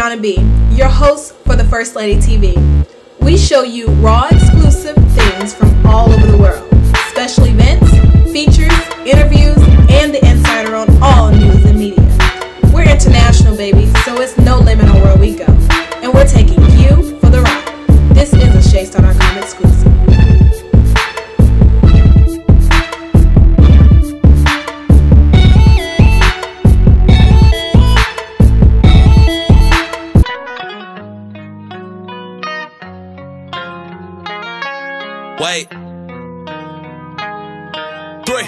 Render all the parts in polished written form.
Brianna B, your host for TheFirstLadiiTV. We show you raw, exclusive things from all over the world, special events, features, interviews, and the insider on all news and media. We're international, baby, so it's no limit on where we go. And we're taking you for the ride. This is a Shay.com exclusive. Wait. 3.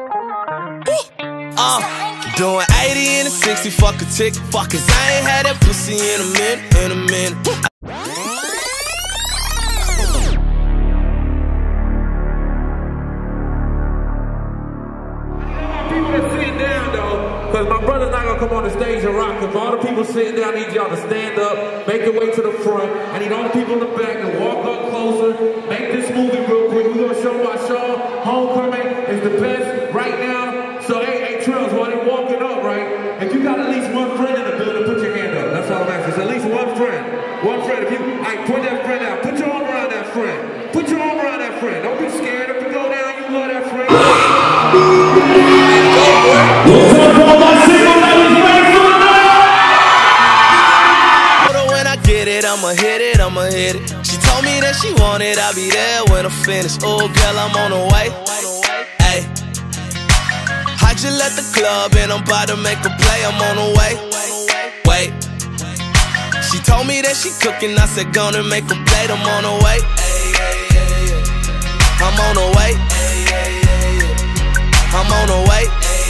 Doing 80 and a 60, fuck a tick. Fuck, cause I ain't had that pussy in a minute. People that's sitting down though, cause my brother's not gonna come on the stage and rock. Cause all the people sitting down, I need y'all to stand up, make your way to the front. I need all the people in the back to walk up closer, make this movie real quick. We're gonna show why Shaw Homecoming is the best right now. So hey Trills, while they walking up, right? If you got at least one friend in the building, put your hand up. That's all I'm asking. It's at least one friend. One friend. If you, point that friend out. Put your arm around that friend. Put your arm around that friend. Don't be scared. If you go down, you love that friend. When I get it, I'ma hit it. She told me that she want it, I'll be there when I'm finished. Oh girl, I'm on the way. Ay, I just left the club and I'm about to make a play. I'm on the way. Wait, she told me that she cooking, I said gonna make a plate. I'm on the way. I'm on the way. I'm on the way.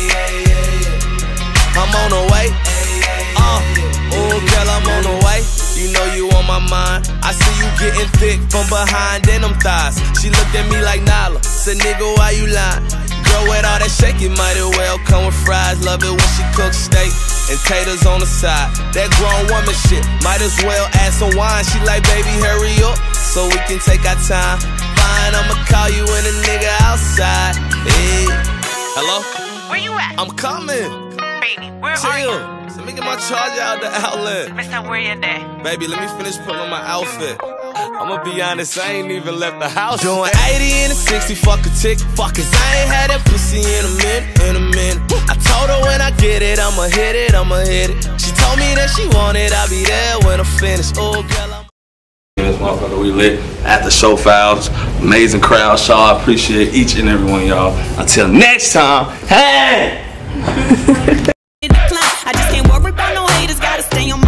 I'm on the way. Oh girl, I'm on the way. You know you on my mind. I see you getting thick from behind and them thighs. She looked at me like Nala, said nigga why you lying? Girl with all that shake, it might as well come with fries. Love it when she cooks steak and taters on the side. That grown woman shit, might as well add some wine. She like baby hurry up, so we can take our time. Fine, I'ma call you when a nigga outside. Hey, hello? Where you at? I'm coming. Baby, where are you? So let me get my charger out the outlet. Mister, where you at? Baby, let me finish putting on my outfit. I'ma be honest, I ain't even left the house. Doing 80 and a 60, fuck a tick. Fuck, cause I ain't had that pussy in a minute. I told her when I get it, I'ma hit it. She told me that she want it, I'll be there when I'm finished. Oh, girl, I'm this motherfucker, we lit at the show files. Amazing crowd, Shaw. I appreciate each and every one of y'all. Until next time, hey! I just can't worry about no haters, gotta stay on my